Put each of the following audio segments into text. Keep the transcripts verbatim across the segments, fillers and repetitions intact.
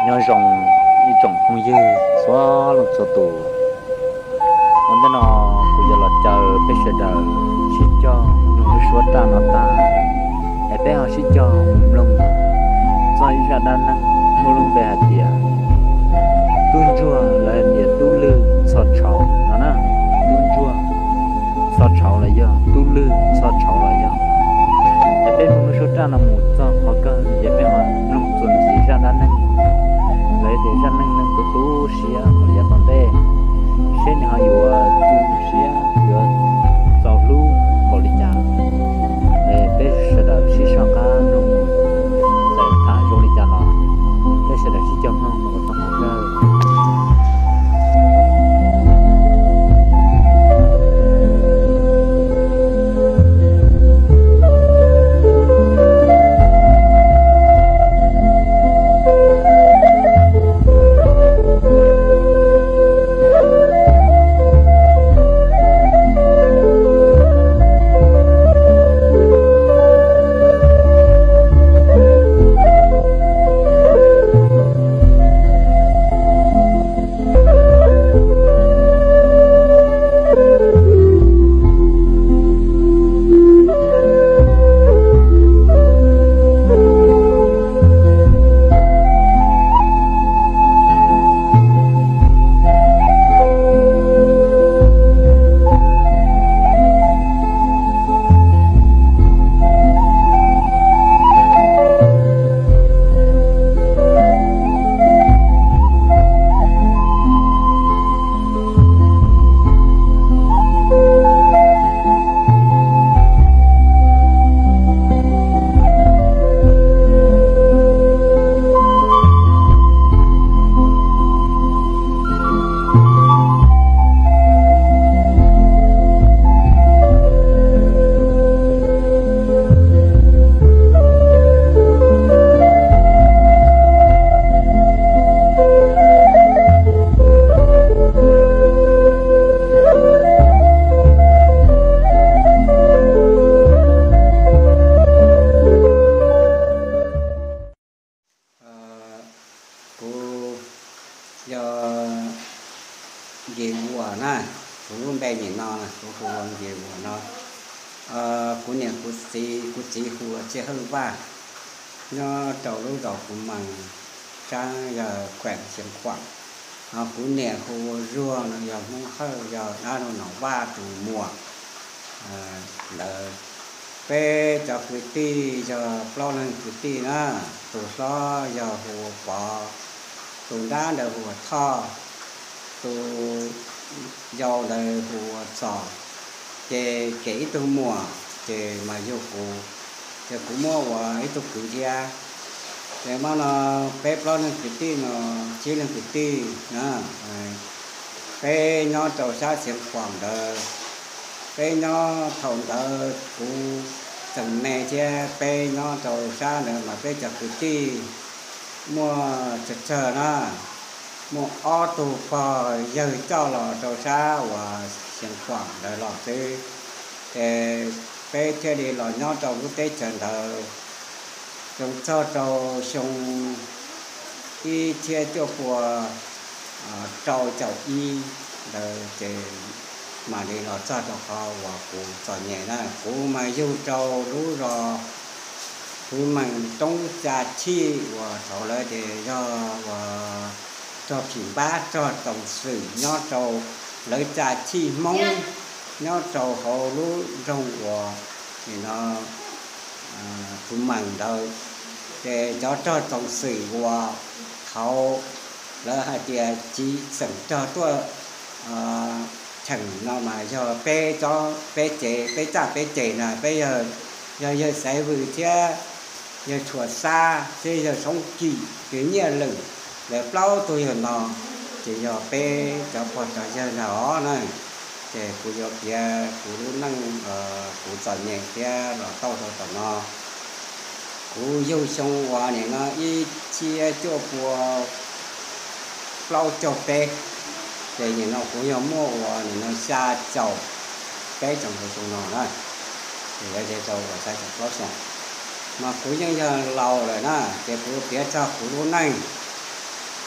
nhoi rồng đi trồng không dư xóa lồng số tù ông bên nó cũng giờ là chờ bây giờ đợi xí cho nó xóa ta nó ta em bé họ xí cho một lồng do ý ra đa năng một lồng bè hạt địa tuôn chua là địa tu lư sọt chảo nó nè tuôn chua sọt chảo là do tu lư sọt chảo là do em bé nó xóa ta là một do họ cơ em bé họ lồng chuẩn gì ra đa năng lấy để ra năng năng tu tu xía một giờ còn đây sẽ họอยู่tu xíaอยู่giàu lu có lý trả để bé sẽ đợi xí sang cá nông để thả vô lý trả nó bé sẽ đợi xí trong nông một tấm một cái về mùa na cũng luôn đây nhìn nó nè cũng không còn về mùa nó cũng nhà cũng chỉ cũng chỉ hùa chỉ hơn ba nó đầu lúc đầu cũng bằng trang giờ quẹt xiêm khoảng cũng nhà hùa rùa nó giờ không hơi giờ nó nó ba từ mùa đợi pe cho cái ti giờ lo lên cái ti na từ đó giờ hùa bỏ từ đá giờ hùa thò từ giàu đời hùa sò chế kỹ từ mùa chế mà vô cụ chế cụ mua và ấy tôi cứ ra để mà nó bếp lo lên cái ti nó chỉ lên cái ti nữa cái nó trầu xa xiêm khoảng đời cái nó thòng đời cụ tầm này chứ cái nó trầu xa nữa mà cái chặt cái ti mua chật chờ nó một ô tô phò giờ cho là trầu xa và xiêm khoảng đời lọ thế để cái thế đi là nó trầu cái tết trần đời trong cho trầu xong đi chia cho của trầu chậu y đời thì mà đi nó cho cho họ và cũng cho nhẹ đó cũng mà yêu trầu đúng rồi cũng mình trong gia chi và thảo lợi thì do và cho phim bá cho tổng sự nó trầu lợi gia chi mong nó trầu họ lú rong của thì nó cũng mình đâu để cho cho tổng sự của họ là hai tia chỉ sản cho tôi chẳng nó mà cho bé cho bé trẻ bé cha bé trẻ này bây giờ giờ giờ sẽ vừa chứ giờ chuột xa bây giờ sống kỳ cái nhà lửng để bao tôi giờ nó chỉ giờ bé cho bọn cho giờ nó này để cụ giờ kia cụ luôn năng cụ chọn nhẹ kia là tao cho tao nó cụ yêu sống hòa này nó ít chia cho của bao cho bé để nhìn nó cũng nhiều mua và nhìn nó xa chậu cái trong hồ sung nó này thì cái dây chậu và sai chậu lót mà cũng như giờ lâu rồi nè thì cũng biết cho cũng luôn này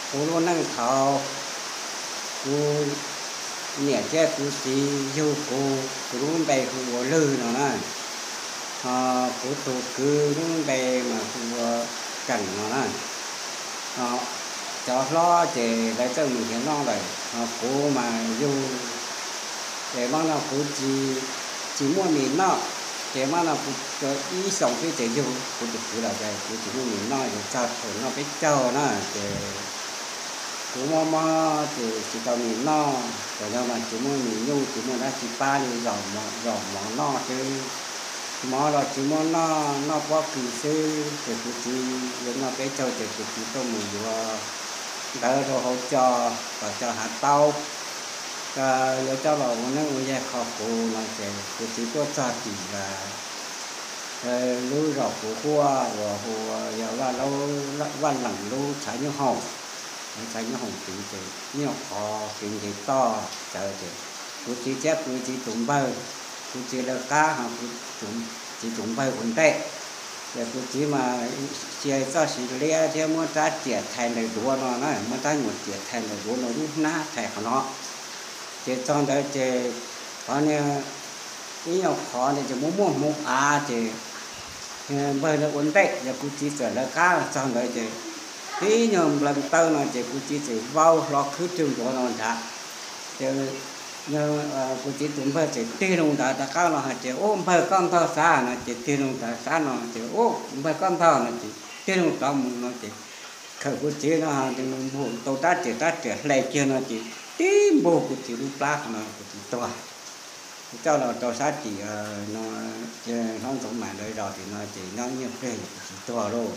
cú luôn năng thảo cú nhẹ che cú xí yêu cú cú luôn bè cú lư nó nè à cú tụ cứ luôn bè mà cú cẩn nó nè à cho lo để lấy cho mình cái non này cú mà yêu để mang nào cú chỉ chỉ mua mình nó để mang nào cú cho ý sống cái để yêu cú được cú là cái cú chỉ mua mình nó để cho thổi nó biết cho nó để cú mua mua thì chỉ tao mình nó để đâu mà chỉ mua mình yêu chỉ mua đã chỉ ba đi dòng mà dòng mà nó chứ mà là chỉ mua nó nó có kỳ sư để cú chỉ những nó biết cho để cú chỉ tao mình vừa đỡ rồi hỗ trợ và cho hạt tàu rồi cho là nó bây giờ khó khổ là cái cái chỉ có cho chỉ là lúa rau của hoa và hoa giờ là lâu văn lẳng lúa trái như hồng trái như hồng thì thì nhiều khó thì thì to trời thì cứ chỉ chép cứ chỉ trúng bơ cứ chỉ là cá hoặc cứ trúng chỉ trúng bơ ổn tệ để cứ chỉ mà chia cho xí lia cho mua trái tiệt thành là đũa nó này mua trái một tiệt thành là đũa nó lúc ná thành của nó chỉ trong đó chỉ có như cái nhiều khó thì chỉ muốn mua mua à thì bơi nó ổn định giờ cũng chỉ trở lại cá trong đó chỉ cái nhiều lần tao nó chỉ cũng chỉ chỉ vào lo cứ trường của nó đã chứ nhưng cũng chỉ tụi bơi chỉ tiêu đồng đã đã cá nó chỉ ôm bơi con thao xa nó chỉ tiêu đồng đã xa nó chỉ ôm bơi con thao nó chỉ tiêu đồng trong nó chỉ khởi cũng chỉ nó thì mình buồn tàu ta chỉ ta chỉ lại chưa nó chỉ tím bồ cũng chỉ lúc lát nó cũng chỉ to cho là tàu sát chỉ nó nó cũng mà đời rồi thì nó chỉ nó như thế chỉ to rồi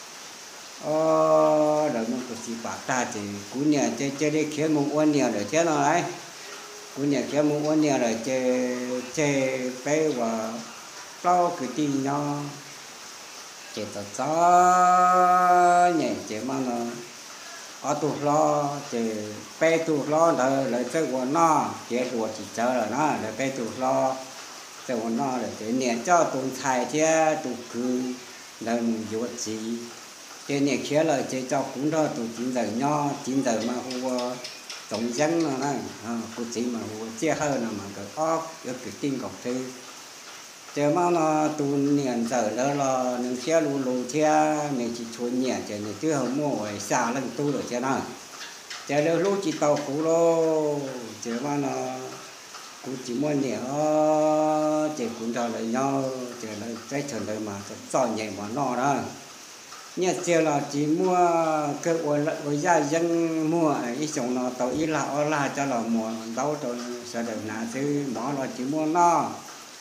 ờ rồi nó cũng chỉ bảo ta chỉ cú nhà chơi chơi đi khiến một quân nhà rồi chứ nó đấy cú nhà khiến một quân nhà rồi chơi chơi bé và to cái tin nó chỉ tao cho nhẹ chỉ mà nó ở tụ lo chỉ bé tụ lo là là chơi của nó chỉ của chỉ chơi là nó là bé tụ lo chơi của nó là chỉ nhẹ cho tụ thải chứ tụ cứ là mình vô gì chỉ nhẹ kia là chỉ cho cũng đó tụ chín giờ nho chín giờ mà hùa tổng dân nó này cụ chỉ mà hùa chia hơn là mà cái óc cái cái tin còn thứ chờ mà nó tu niệm giờ đó là những xe lù lù xe mình chỉ chuồn nhẹ chờ những thứ không mua rồi xa lần tu được chứ nào chờ đó lúc chỉ tàu cũ đó chờ mà nó cũng chỉ mua nhẹ chờ cũng cho lại nhau chờ lại trái trời lại mà cho nhẹ mà nó đó nhẹ chờ là chỉ mua cái quần quần gia dân mua ít xong nó tàu ít là ở là cho là mua đâu cho sẽ được nã thứ đó là chỉ mua nó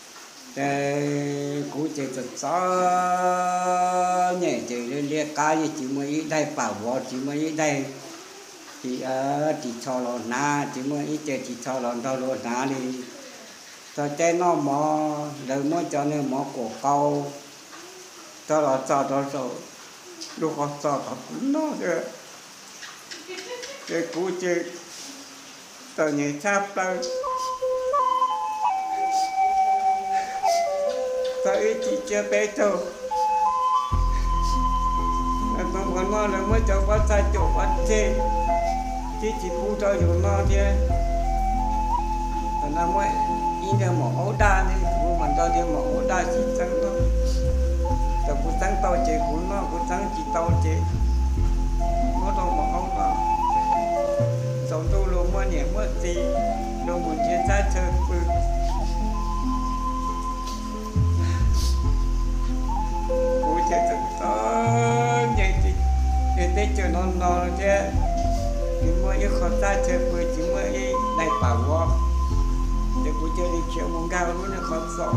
cú chơi thật gió nhẹ chơi lên lia cá gì chỉ mới đây bảo vợ chỉ mới đây chỉ ở chỉ cho nó na chỉ mới ít chơi chỉ cho nó đâu nó na đi cho chơi nó mò đời mới cho nên mò cổ câu cho nó cho nó rồi lúc họ cho nó nữa cái cú chơi tao nhảy chắp tới tao ít chỉ chơi bé thôi, nó còn nó là mới cho bắt sai chỗ bắt chơi, chỉ chỉ phụ cho dùng nó thôi, nó mới in ra một ổ đa nên cũng mình cho thêm một ổ đa chỉ trắng thôi, tao cũng trắng tao chơi cũng nó cũng trắng chỉ tao chơi, nó đâu một ổ đa, sống tu luôn mới nhẹ mới gì, đâu muốn chơi trái chơi bự. Chơi thật to nhảy thì để tới chơi non non chứ chỉ mới yêu khó ta chơi vừa chỉ mới đại bảo võ để cô chơi đi kiểu mông cao luôn là khó sợ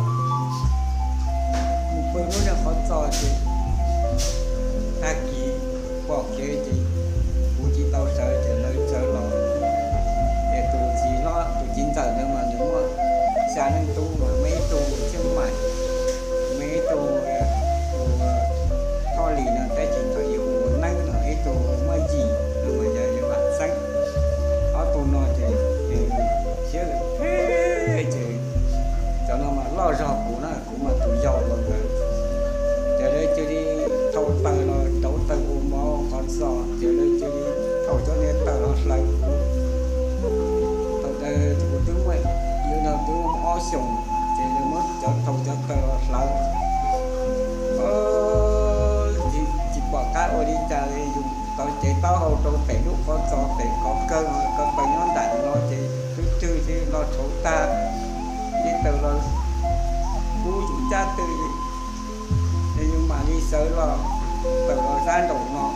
một phần luôn là khó sợ chứ ta kỳ bỏ chơi thì cô chỉ tao sợ thì lấy sợ lo để tụi gì lo tụi chín giờ nữa mà nếu mà sáng nên tu mà mấy tu chứ mày mấy tu thôi lì là cái chuyện phải yêu muốn năng là cái tổ mới gì rồi bây giờ như bạn xanh ở tổ nó thì thì chứ thế chứ cho nó mà lo rõ của nó cũng mà tụi giàu rồi để đây chơi đi thâu tao chỉ tao hậu tao phải lúc con cho phải có cơn có phải nó đại nó chỉ cứ chơi thì nó xấu ta đi từ là cú chủ cha từ nhưng mà đi sợ là từ là ra đầu nó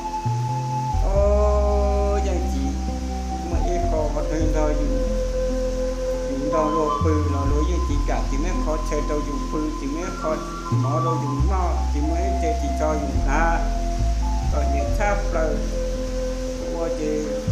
ô vậy chỉ mà ít khó có thể rồi dùng đó lô pư nó lối như chỉ cả chỉ mấy khó chơi đâu dùng pư chỉ mấy khó nó đâu dùng nó chỉ mấy chơi chỉ cho dùng ta còn những tháp là qua chỉ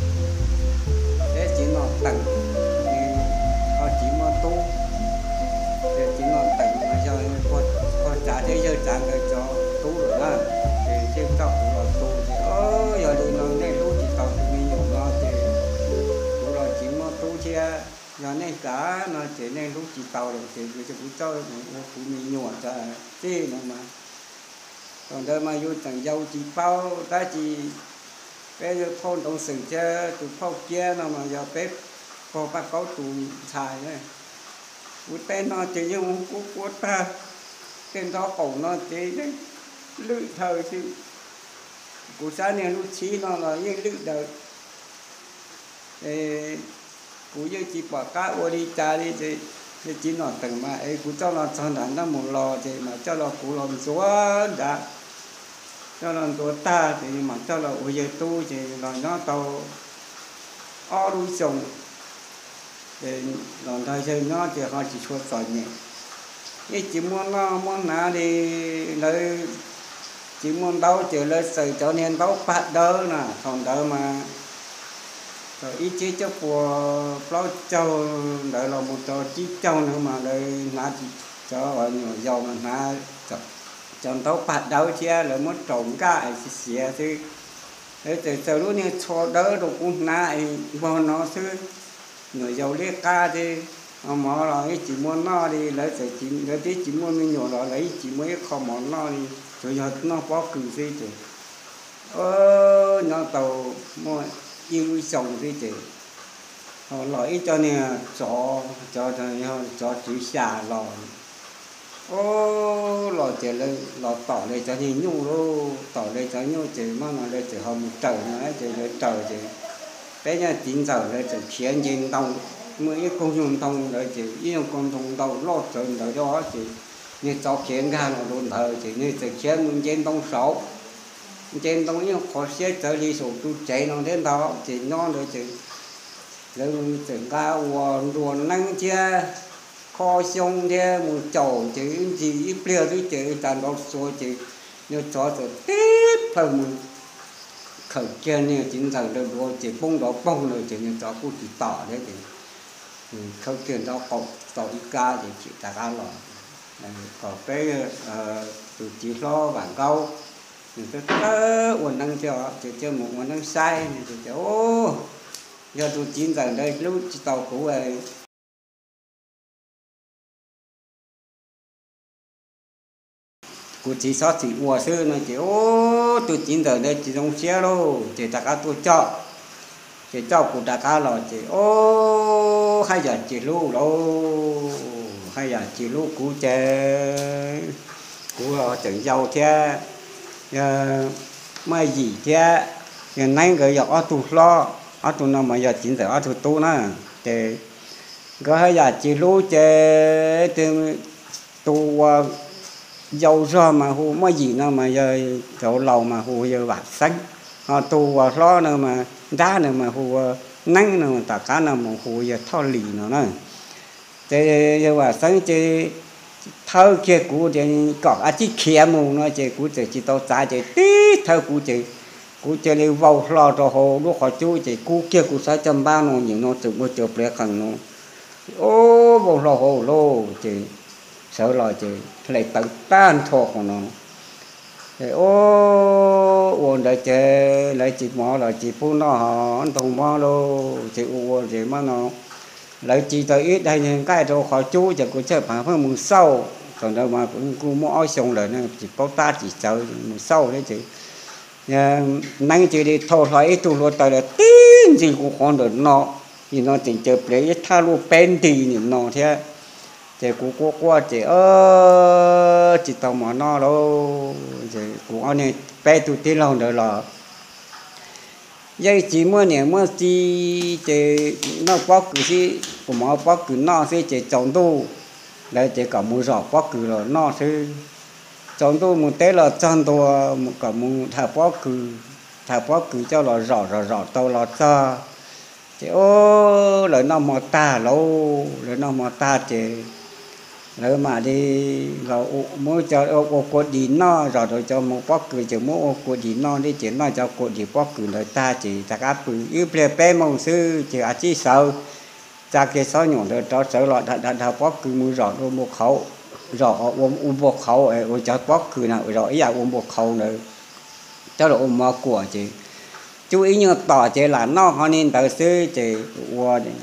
để chỉ nó tặng thì họ chỉ mà tu để chỉ nó tặng mà giờ qua qua trả thế giờ trả người cho tu rồi đó thì trên tao cũng là tu thì ơ giờ đi nó nên tu chỉ tao thì mình dùng nó thì tu là chỉ mà tu chứ giờ nên cả nó chỉ nên tu chỉ tao được thì bây giờ cũng cho cũng mình nhổ cho thế nữa mà còn đây mà vô chẳng dâu chỉ bao ta chỉ bây giờ thôn đồng sự chơi tụ phao kia nào mà giờ bếp phao bắt có tụ xài này bút tên nó chỉ như một cú cú ta tên đó cổ nó chỉ đấy lự thời chứ cú sáng này lúc chí nó là như lự đời thì cú như chỉ bỏ cá ô đi cha đi thì thì chỉ nó từng mà ấy cú cho nó cho nó một lò thì mà cho nó cú làm xuống đã cho nên tôi ta thì mà cho là bây giờ tu thì là nó tàu o đuôi sùng thì lần thời gian nó thì họ chỉ cho sỏi nhẹ cái chỉ muốn nó muốn nào thì lấy chỉ muốn đấu chỉ lấy sợi cho nên đấu phát đỡ nè còn đỡ mà rồi ý chí cho của bao châu đỡ là một trò chí châu nữa mà đây nó chỉ cho ở nhiều dầu mà nó chọn tàu bắt đầu chia là mất trộm cả xìa thì để từ từ lúc này cho đỡ được cũng nãy bao nó chứ người giàu liếc ca thì mà là cái chỉ muốn nó đi lấy sẽ chỉ lấy tí chỉ muốn mình nhỏ đó lấy chỉ mới không món nó đi rồi giờ nó có cử gì chứ ơ nó tàu mua yêu chồng gì chứ họ lấy cho nè cho cho cho chữ xà lò ô lò chè lên lò tỏ lên cho thì nhung lô tỏ lên cho nhung chè mà nó lên chè hôm trời nữa chè lên trời chè bé nhà chín giờ lên chè khiến trên đông mới không dùng đông rồi chè yêu con thông đầu lót trời đời đó chè như cho khiến ra là luôn thờ chè như chè khiến trên đông sáu trên đông như khó xếp trở đi số tu chạy nó đến đó chè non rồi chè lên chè ga uốn uốn năng chia kho xong thế một chậu chứ gì ít bia thứ chứ tàn đọc số chứ như cho rồi tít phần một khởi kia như chính rằng được rồi chỉ bông đó bông rồi chỉ như cho cô chỉ tỏ đấy thì khởi kia đó cậu tỏ ít ca thì chỉ ta ca lò còn cái từ chỉ lo bản câu thì tôi tớ uốn năng cho chỉ cho một uốn năng sai thì cho ô giờ tôi chính rằng đây lúc chỉ tàu cũ này cô chỉ sót chỉ ua sư nó chỉ ô tôi chín giờ đây chỉ trong xe đâu chỉ ta cá tôi cho chỉ cho cô ta cá rồi chỉ ô hai giờ chỉ lu đâu hai giờ chỉ lu cú chơi cú họ chẳng giàu thế mai gì thế hiện nay cái giờ ở tù lo ở tù nào mà giờ chín giờ ở tù tu nè thì cái hai giờ chỉ lu chơi thì tu dầu ra mà hù mấy gì nữa mà giờ chỗ lầu mà hù giờ bạc xanh họ tu vào lo nữa mà đá nữa mà hù nắng nữa mà tất cả nữa mà hù giờ thao lì nữa nè thế giờ bạc xanh chứ thao kia cũ thì có ai chỉ kia mù nó chứ cũ chỉ tao trái chứ tí thao cũ chứ cũ chỉ đi vào lo cho hồ lúc họ chú chứ cũ kia cũ sai trăm ba nó nhiều nó chụp một chụp lẹ khăn nó ô vào lo hồ lô chứ sợ lo chứ lại tự tan thuộc của nó thì ô uốn đại chế lại chỉ mò lại chỉ phun nó họ thùng mò lô chỉ uốn chỉ mà nó lại chỉ tới ít đây những cái đồ khỏi chú chỉ có chơi phá phương mùng sâu còn đâu mà cũng cũng mò xong rồi nó chỉ bao ta chỉ chơi mùng sâu đấy chứ năng chỉ đi thâu lại ít tu luôn tới là tin gì cũng còn được nó thì nó chỉ chơi lấy tha luôn pen thì nó thế thì cũng có qua thì ơ chỉ tao mà nó đâu thì cũng anh này bé tụi tí lâu rồi là dây chỉ mua nè mua chỉ chỉ nó bóc cứ chỉ của nó bóc cứ nó sẽ chỉ trồng tu để chỉ cả mua rau bóc cứ rồi nó sẽ trồng tu một té là trồng tu một cả mua thà bóc cứ thà bóc cứ cho là rau rau rau tàu là cho chỉ ô lời nó mò ta lâu lời nó mò ta chỉ lời mà đi rồi mua cho ô cô đi nó rồi rồi cho một bóc cứ chỉ mua ô cô đi nó đi chỉ nó cho cô đi bóc cứ lời ta chỉ ta áp cứ yêu bè bè mong sư chỉ à chỉ sợ cha cái số nhỏ rồi cho sợ lọt thật thật thật bóc cứ mua rồi ôm một khẩu rồi ôm ôm một khẩu rồi cho bóc cứ nào rồi ý là ôm một khẩu nữa cho là ôm mò của chị chú ý như tỏ chế là nó họ nên tự sư chế qua đi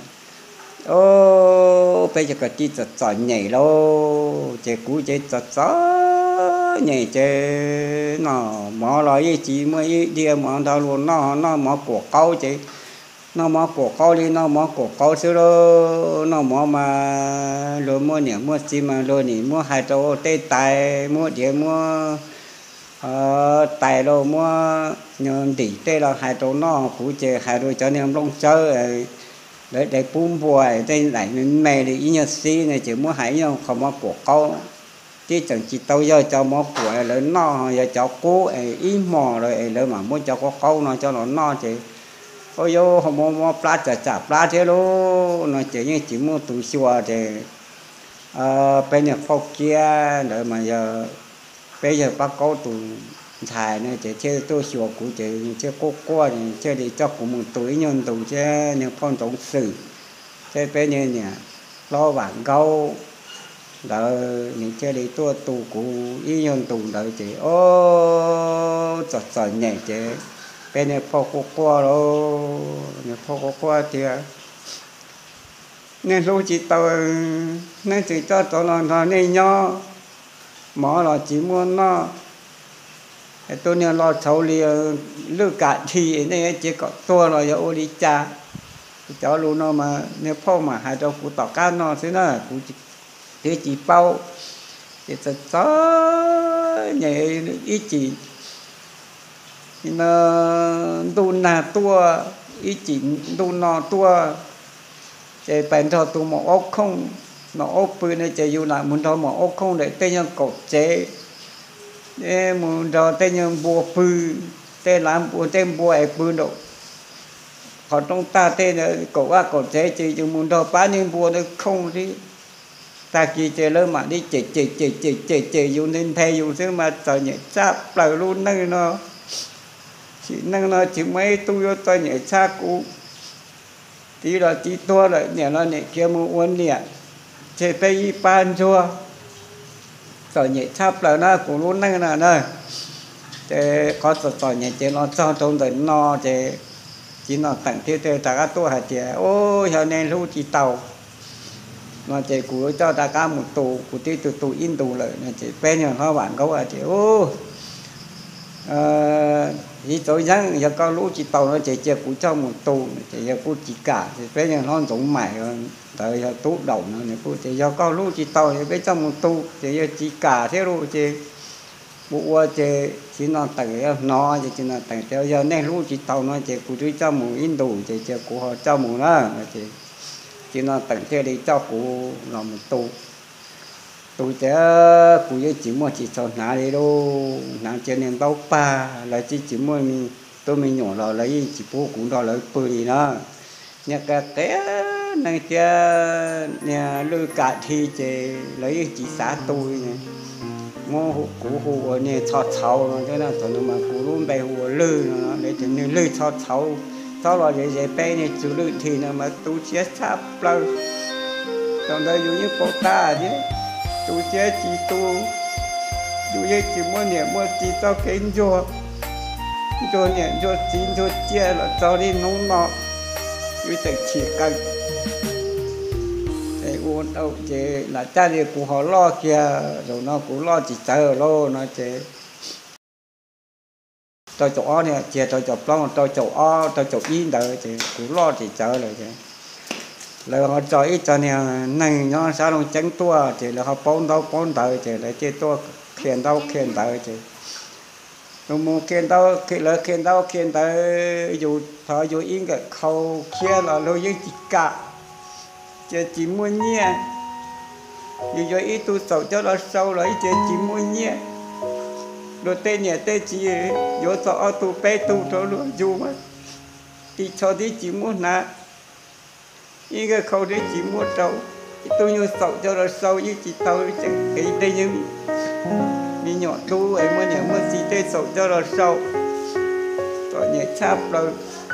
ô bây giờ cái chi chặt chặt nhảy lô chế cú chế chặt chặt nhảy chế nó mỏ lại với chị mới đi mỏ đâu luôn nó nó mỏ của câu chế nó mỏ của câu đi nó mỏ của câu xưa đó nó mỏ mà rồi mua nhỉ mua gì mà rồi nhỉ mua hai trâu tê tài mua điện mua ờ tài đâu mua nhon tỷ tê là hai trâu nó cú chế hai đôi cho nên lông chơi để để bún bùi đây lại mày thì ý nhật xí này chỉ muốn hãy nhau không có của câu chứ chẳng chỉ tao giờ cho mỏ của lớn no giờ cho cố ý mò rồi lớn mà muốn cho có câu nó cho nó no chị ôi yo không mua mua pla chả chả pla thế luôn nó chỉ như chỉ mua tủ xua thì bên nhà phao kia để mà giờ bây giờ bác câu tủ xài nữa chỉ chơi tôi xua của chị chơi cô cô thì chơi đi cho của một tuổi nhân tủ chơi những con tổng sử chơi bây giờ nè lo bản câu đợi những chơi đi tua tù của y nhân tù đợi chị ô chọt chọt nhảy chị bên này phô cô cô đâu những phô cô cô thì nên lúc chị tao nên chỉ cho tao là nó nên nhau mỏ là chỉ muốn nó tôi nên lo cháu li lư cả thì nên chỉ có tôi là ô đi cha cháu luôn nó mà nếu phô mà hai cháu phụ tỏ cá nó thế nào cũng thế chỉ bao thì thật chó nhảy ý chỉ nó đun là tua ý chỉ đun nó tua chạy bèn cho tụ một ốc không nó ốc bự này chạy dù lại muốn cho một ốc không để tên nhân cột chế để muốn cho tên nhân bùa bự tên làm bùa tên bùa ấy bự độ họ trong ta tên là cổ á cột chế chỉ chỉ muốn cho ba nhân bùa nó không đi ta chỉ chơi lớn mà đi chơi chơi chơi chơi chơi chơi dùng nên thay dùng thế mà trời nhẹ chắp lại luôn năng nó chỉ năng nó chỉ mấy tôi cho tôi nhẹ cha cũ tí là tí tua lại nhẹ nó nhẹ kia mua uốn nhẹ chơi tây pan chua trời nhẹ chắp lại nó cũng luôn năng là nơi chơi có trời trời nhẹ chơi nó cho trong đời no chơi chỉ nó tặng thế thế ta các tôi hạt chơi ôi giờ này lưu chỉ tàu nó chỉ của cho ta cả một tù của tí từ tù in tù lại nó chỉ bên nhà họ bạn câu là chỉ ô chỉ tôi rằng giờ con lũ chỉ tàu nó chỉ chỉ của cho một tù chỉ giờ của chỉ cả thì bên nhà nó giống mày tới giờ tú đầu nó này của chỉ giờ con lũ chỉ tàu thì bên trong một tù chỉ giờ chỉ cả thế luôn chỉ bộ chỉ chỉ nó tặng nó chỉ chỉ nó tặng theo giờ nên lũ chỉ tàu nó chỉ của tôi cho một in tù chỉ chỉ của họ cho một nó chỉ chỉ nó tặng theo đi cho cụ làm một tù tù chứ cụ với chỉ mua chỉ cho nã đi đâu nã cho nên bao pa là chỉ chỉ mua mình tôi mình nhỏ rồi lấy chỉ bố cũng đó lấy bự đi nó nhà cái té này kia nhà lư cả thì chỉ lấy chỉ xả tôi này mua cụ hồ này cho cháu nó thế nào cho nó mà cụ luôn bày hồ lư nó để cho nên lư cho cháu sau đó vậy vậy bé này chủ lực thì nó mà tu chết sắp lâu trong đây dù như cô ta chứ tu chết chỉ tu dù như chỉ muốn niệm muốn chỉ cho cái cho cho niệm cho chín cho chia là cho đi nông nọ như chỉ chỉ cần để uống đâu chứ là cha thì cũng họ lo kia rồi nó cũng lo chỉ chờ lo nó chứ tôi chỗ này chia tôi chỗ long tôi chỗ o tôi chỗ in đời thì cũng lo thì chờ rồi chứ là họ cho ít cho nên này nó sao nó tránh tua thì là họ bón đâu bón đời thì là chơi tua khiển đâu khiển đời thì rồi một kiện đâu kiện là kiện đâu kiện tới dù thọ dù yên cái khâu kia là lôi những chỉ cả chỉ chỉ muốn nhẹ dù cho ít tu sầu cho nó sâu là chỉ chỉ muốn nhẹ rồi tên nhẹ tên chỉ dù cho tu bé tu cho luôn dù mà thì cho đi chỉ muốn nè ý cái khâu đấy chỉ muốn sâu tôi như sầu cho nó sâu như chỉ tao chẳng cái đây như đi nhỏ tu ấy mà nhẹ mà chỉ tên sầu cho nó sâu rồi nhẹ chắp rồi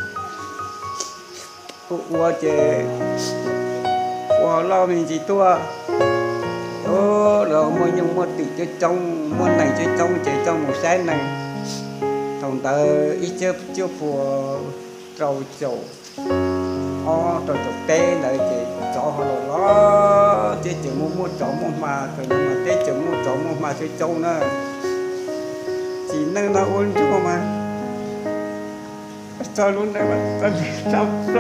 cụ qua chè qua lo mình chỉ tua ô rồi mua nhung mua tự cho trong mua này cho trong chạy trong một sáng này thằng ta ít chưa chưa phù trầu trầu o trầu trầu tê lại chị cho họ lo chị chỉ mua mua trầu mua mà rồi nhưng mà tê chỉ mua trầu mua mà cho châu nữa chỉ năng nó ôn chứ mà sao luôn này mà sao sao sao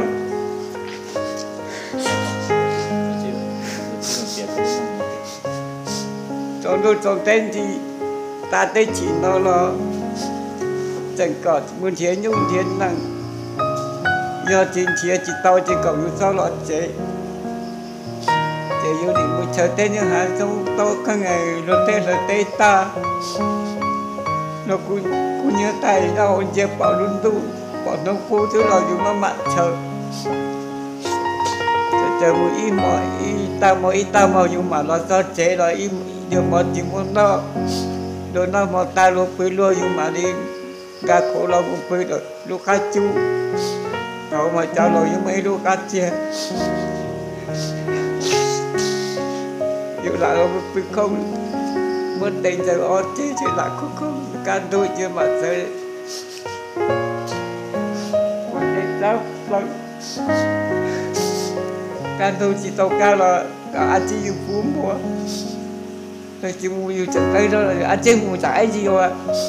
cho nó cho tên thì ta tới chỉ nó là chẳng có muốn thiệt nhung thiệt năng giờ chính chia chỉ tao chỉ cầu như sao lọt chế chế yêu đi muốn chờ tên như hà trong tao các ngày rồi tên là tên ta nó cũng cũng nhớ tay đâu giờ bảo luôn tu bảo nó phu thứ nào dùng nó mặn chờ chờ một ít mọi ta mọi ít ta màu dùng mà nó cho chế rồi ít điều một chỉ muốn nó rồi nó một ta luôn quý luôn dùng mà đi gà khổ lo cũng quý được lúc khác chú rồi mà trả lời với mấy lúc khác chia dù lại là quý không mất tình rồi ó chế chứ lại không không can đôi chưa mà sẽ một cái giáo vâng can đôi chỉ tàu cao là anh chỉ dùng phú mua tôi chỉ mua nhiều trận đây đó là anh chỉ mua trái gì rồi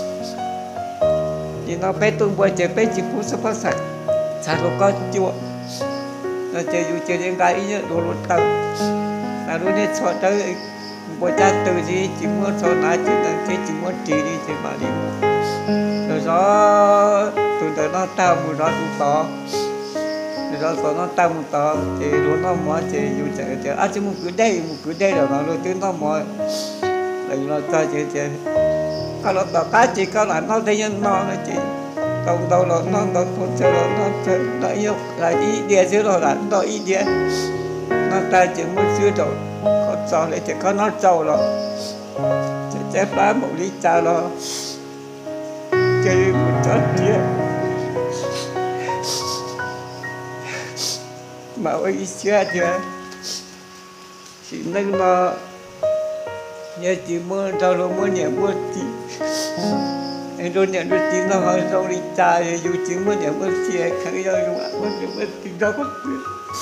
thì nó bé tôi mua chơi bé chỉ phú sắp phát sạch sạch rồi có chua nó chơi dù chơi những cái ý đồ luôn tàu là luôn đi cho tới mua cha từ gì chỉ mua cho nó chỉ là cái chỉ mua chỉ đi chỉ mà đi rồi đó từ từ nó tao mua đó cũng to rồi đó còn nó tao mua to thì luôn nó mua thì dù chơi chơi à chỉ mua cứ đây mua cứ đây rồi nó luôn tiếng nó mua rồi nó cho chơi chơi kalau nó tao cá chỉ có là nó thấy nhân nó là chỉ đâu đâu là nó nó không chơi nó nó chơi nó yêu là ý địa chứ rồi là nó ý địa nó ta chỉ muốn chưa rồi có cho lại chỉ có nó trâu rồi chỉ chép lá một ly trà rồi chơi một chút kia mà ơi chưa chưa chỉ nâng nó nhớ chỉ mua trâu rồi mua nhẹ mua tí anh đôi nhẹ đôi tí nó hơi trâu ly trà rồi dù chỉ mua nhẹ mua tí khởi ra dùng ăn mua nhẹ mua tí ra có chuyện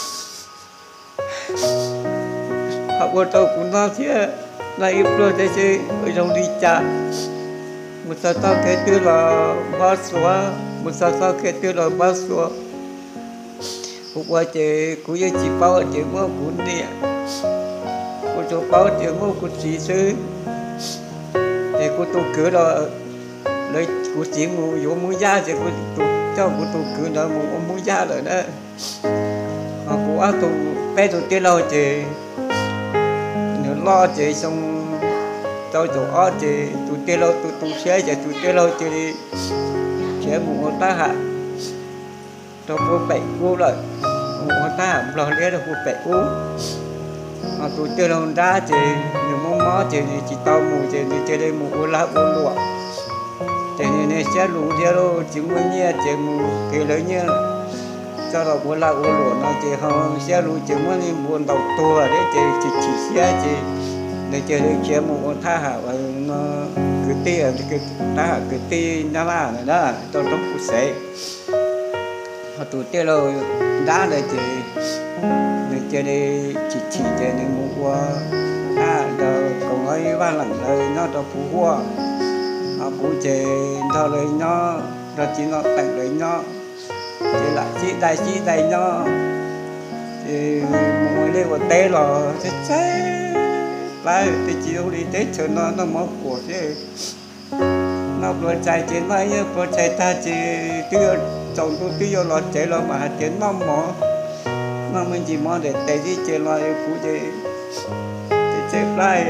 họ bộ tàu của nó thế là ít rồi thế chứ ở trong đi chợ một sao sao cái thứ là ba số một sao sao cái thứ là ba số cuộc qua chị cũng như chị bao chị mua cuốn đi cô cho bao chị mua cuốn chỉ sư thì cô tôi cứ là lấy cô chỉ mua vô mua da thì cô tôi cho cô tôi cứ là mua mua da rồi đó mà cô ăn tôi bé tôi tiêu lâu chị lo chị xong tôi tụi ó chị tụi tê lâu tụi tụi xe chị tụi tê lâu chị đi xe một ta hạ tôi mua bảy cú rồi một ta hạ lo lấy được một bảy cú mà tụi tê lâu ra chị nhiều món mó chị chị tao mù chị đi chơi đây một lá u lụa chị này xe lù theo đâu chị mua nhẹ chị mù kia lớn nhẹ cho là bữa lao bữa lúa nó chỉ không xe lúa chỉ muốn đi buôn đầu tua đấy chỉ chỉ chỉ xe chỉ để chơi để chơi một con tha hạ và nó cứ tia cứ tha hạ cứ tia nhá la này đó tôi trong cuộc sống họ tụi tia rồi đá để chơi để chơi để chỉ chỉ chơi để mua qua à rồi còn ấy ba lần rồi nó cho phú hoa họ phú chơi thôi rồi nó rồi chỉ nó tặng rồi nó chỉ là chỉ đại chỉ đại nó thì mỗi ngày một té là chết chết lại thì chỉ đi té chờ nó nó mất của chứ nó vừa chạy chỉ nói như vừa chạy ta chỉ đưa chồng tôi đưa lo chạy lo mà tiền nó mỏ nó mình chỉ mỏ để để gì chạy lo cú chạy chạy chạy lại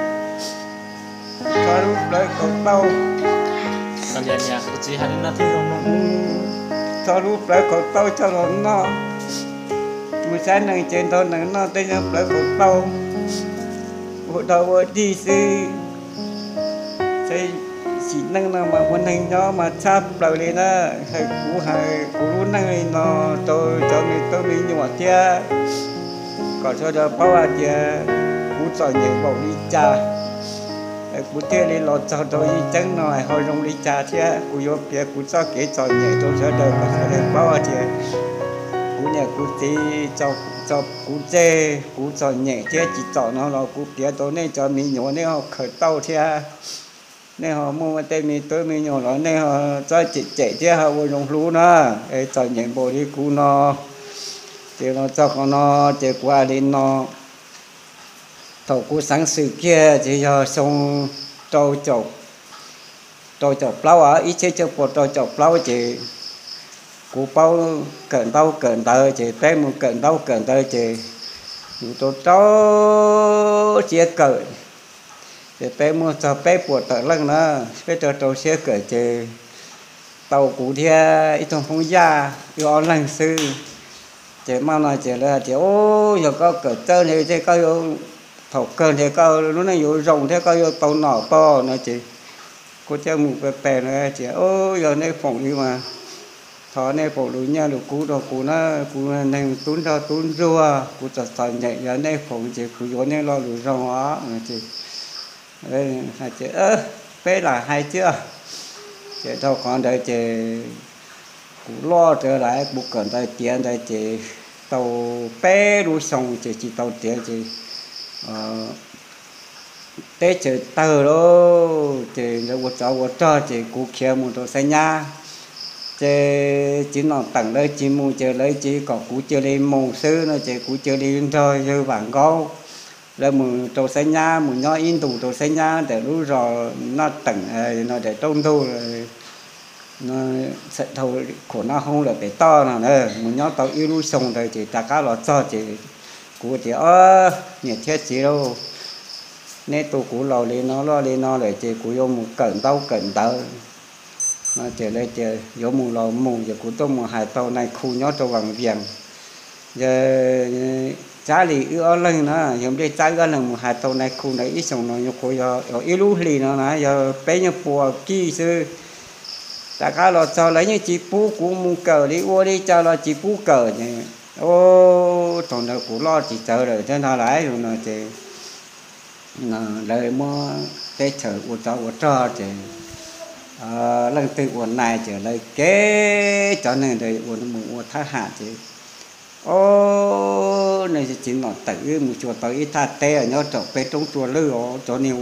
cho lúc đấy còn đau còn nhà nhà cũng chỉ hắn nó thấy không nó cho lúc đấy còn đau cho nó nó buổi sáng này trên đó này nó tới nhau đấy còn đau buổi đầu đi xí xây chỉ năng nào mà hoàn thành đó mà chắp đầu lên á hay cú hay cú luôn năng lên nó tôi cho người tôi mình nhỏ kia còn cho đó bao à kia cú chọn những bộ đi cha cú kia lên lọt cho tôi chẳng nói hồi trong đi cha kia cú vô kia cú cho cái chọn những tôi cho đời mà cho đời bao à kia cú nhà cú tí cho cho cú chê cú chọn những kia chỉ chọn nó là cú kia tôi nên cho mình nhỏ nên họ khởi tàu kia nên họ mua mà tên mình tôi mình nhỏ nó nên họ cho chị trẻ chứ họ vô trong lú nữa ấy cho những bộ đi cú nó thì nó cho con nó chỉ qua đến nó thầu cú sáng sự kia chỉ cho xong trâu chọc trâu chọc lâu á ít chế cho bộ trâu chọc lâu chỉ cú bao cẩn bao cẩn tờ chỉ té một cẩn bao cẩn tờ chỉ tôi trâu chia cẩn để bé mua cho bé buộc tờ lăng nữa bé cho trâu xe cởi chè tàu cũ thia ít trong phong gia yêu lăng sư chè mau nói chè là chè ô giờ có cởi tơ này chè có yêu thầu cơn thì có nó này yêu rồng thế có yêu tàu nỏ to nữa chị cô chơi một bé bé nữa chè ô giờ này phòng đi mà thọ này phòng đối nhau được cú đồ cú nó cú này tún ra tún rùa cú chặt sợi nhẹ giờ này phòng chè cú giờ này lo được rồng á chị đây hai chữ ơ bé là hai chưa chị đâu còn đây chị cũng lo trở lại buộc cần đây tiền đây chị tàu bé đuôi sông chị chỉ tàu tiền chị tết chị tờ đó chị là một cháu một trò chị cũng kia một đồ xe nha chị chỉ nó tặng đây chị mua chơi lấy chị có cú chơi đi mù sư nó chị cú chơi đi rồi như bạn câu là một trâu xe nha một nhỏ in tủ trâu xe nha để lúc rồi nó tặng nó để trông thu nó sẽ thâu của nó không là cái to nào nữa một nhỏ tàu yêu lưu sông rồi chỉ ta cá lọt cho chỉ của chị ơ nhiệt chết chị đâu nên tụ của lò lên nó lo lên nó để chị của vô một cẩn tàu cẩn tàu nó chỉ đây chị vô một lò mù giờ của tôi một hai tàu này khu nhỏ trâu vàng viền giờ cha lì ưa lên nó giống như cha ưa lần một hai tàu này khu này ít xong nó nhục khối giờ yêu lưu lì nó nè giờ bé nhục bùa kỹ sư ta cá lo cho lấy như chỉ phú cũng muốn cờ đi uo đi cho lo chỉ phú cờ nhỉ ô thằng nào cũng lo chỉ chờ rồi cho nó lại rồi nó chỉ nó lời mua cái chờ của cháu của trò chỉ lần từ quần này trở lại kế cho nên đây quần một tháng hạ chỉ ô này chỉ nó tự một chỗ tự ít thà tê ở nhau trở về trong chùa lư ó cho nhiều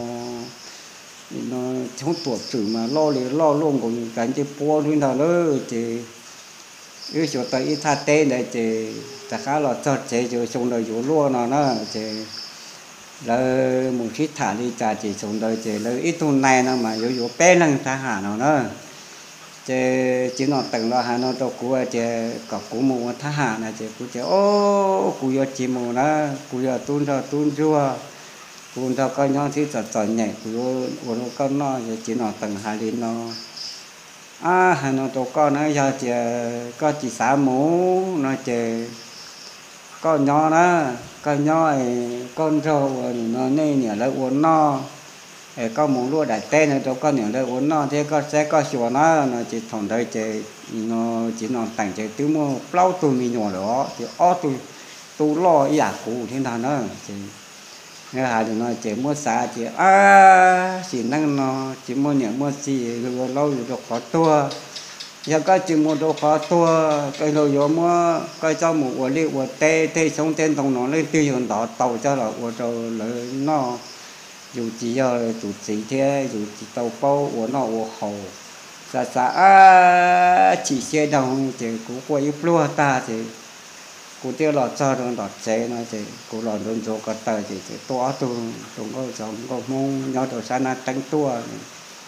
nó trong tuổi tử mà lo thì lo luôn còn cái chỉ po luôn thà lư chỉ cái chỗ tự ít thà tê này chỉ ta khá là chợt chỉ chỗ trong đời chỗ luôn nó nó chỉ là một chút thả đi trả chỉ trong đời chỉ là ít tuần này nó mà yếu yếu bé năng thả hạ nó nữa chế chỉ nó từng lo hà nó đâu cú chế có cú mù thả hạ này chế cú chế ô cú yo chỉ mù nó cú yo tuôn ra tuôn rua cú ra coi nhau thì chợt chợt nhảy cú yo nó con nó chế chỉ nó từng hà đi nó à hà nó đâu con nó giờ chế có chỉ xả mù nó chế con nhỏ nó con nhỏ con râu nó nên nhảy lại uốn nó có muốn luôn đại tên này đâu có những đây uốn nó thế có sẽ có sửa nó nó chỉ thằng đây chỉ nó chỉ nó tặng chỉ tứ mua plau tụi mình nhỏ đó chỉ ó tụi tụi lo ý à cụ thế nào nữa chỉ nghe hà thì nó chỉ mua xả chỉ à chỉ năng nó chỉ mua những mua gì rồi lâu rồi được khó tua giờ có chỉ mua đồ khó tua cái đồ vô mua cái cho một uốn đi uốn tê tê sống tên thằng nó lên tiêu chuẩn đó tàu cho là uốn rồi nó dù chỉ giờ chủ chỉ thế dù chỉ tàu bao của nó của hậu sa sa chỉ xe đồng chỉ của quay plua ta thì của tiêu lọt cho nó lọt chế nó thì của lọt đơn số có tờ thì chỉ to tu chúng có giống có mông nhau đầu sana tránh tua